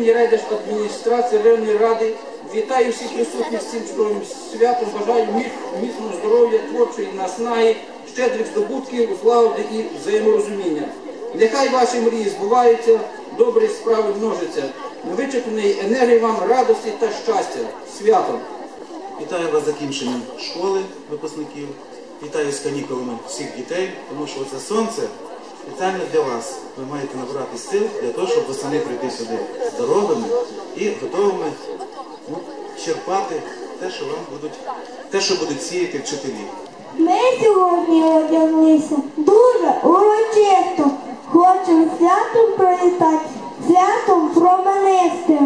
імені райдержадміністрації районної ради вітаю всіх присутніх з цим чудовим святом, бажаю міцного здоров'я, творчої наснаги, щедрих здобутків, злагоди і взаєморозуміння. Нехай ваші мрії збуваються, добрі справи множаться, невичерпної енергії вам, радості та щастя. Святом! Вітаю вас з закінченням школи випускників, вітаю з канікулами всіх дітей, тому що це сонце спеціально для вас. Ви маєте набирати сил для того, щоб восени прийти сюди здоровими і готовими черпати те, що будуть сіяти вчителі. Ми сьогодні одяглися дуже урочисто. Хочемо святом привітати, святом променистим.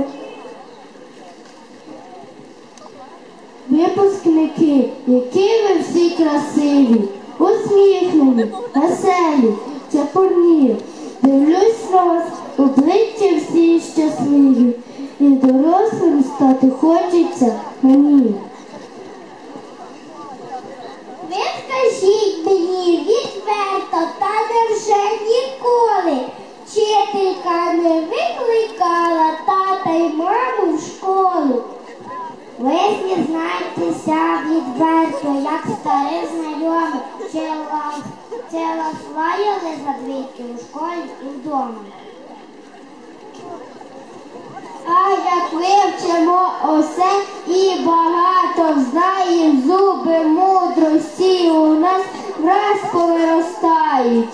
Випускники, які ви всі красиві, усміхнені, веселі, чепурні. Дивлюсь на вас, обличчя всі щасливі, і дорослим стати хочеться мені. Ви скажіть мені відверто, та невже ніколи вчителька не викликала тата й маму в школу? Ви зізнайтеся відверто, як старий знайомий, чи вас лаяли за двійки у школі і вдома? А як вивчимо усе і багато знає, зуби мудрості у нас враз повиростають.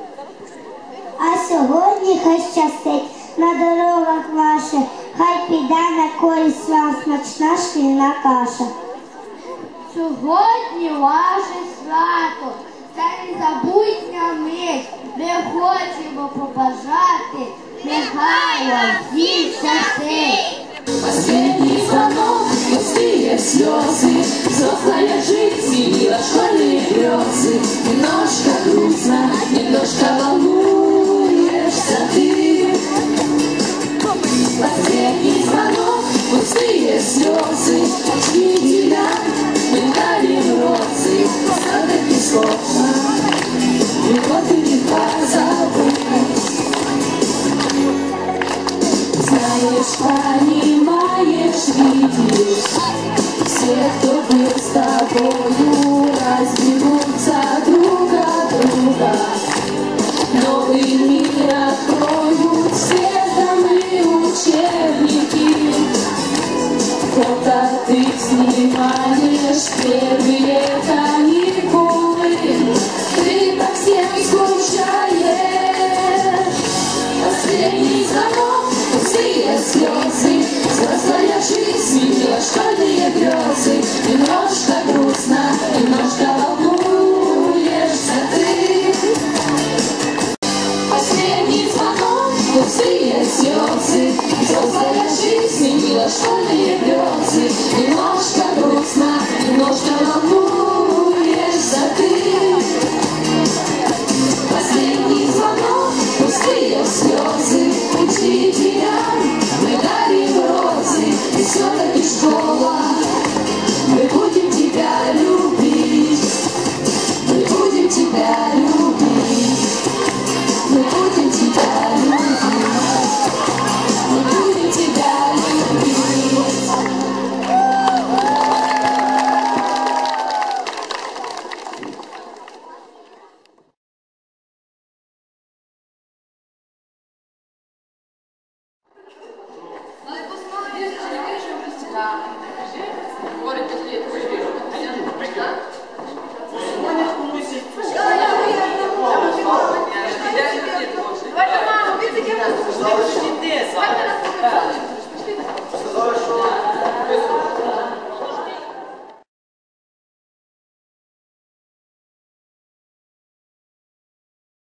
А сьогодні хай щастить на дорогах ваших, хай піде на користь вам смачна шкільна каша. Сьогодні ваше свято, це незабутня мить, ми хочемо побажати, нехай вам всім щастить. Последний звонок, пустые слезы, взрослая жизнь сменила школьные грезы. Немножко грустно, немножко волнуешься ты. Последний звонок, пустые слезы, учителя, мы дарим розы. Все-таки сложно, любовь легко забыть. Знаешь, понимаешь, видишь, все, кто был с тобою, разберутся друг от друга. Новый мир откроют все домы, учебники. Фото ты снимаешь, первые каникулы, ты по всем скучаешь. Последний звонок, пустые слезы, взрослая жизнь сменила школьные грезы. Немножко грустно, немножко волнуешься ты. Последний звонок, пустые слезы, взрослая жизнь сменила школьные грезы. Немножко грустно, немножко волнуешься ты. Последний звонок, пустые слезы, учителям мы дарим розы. И все-таки школа, мы будем тебя любить, мы будем тебя любить, мы будем тебя любить, мы будем тебя любить. Говорить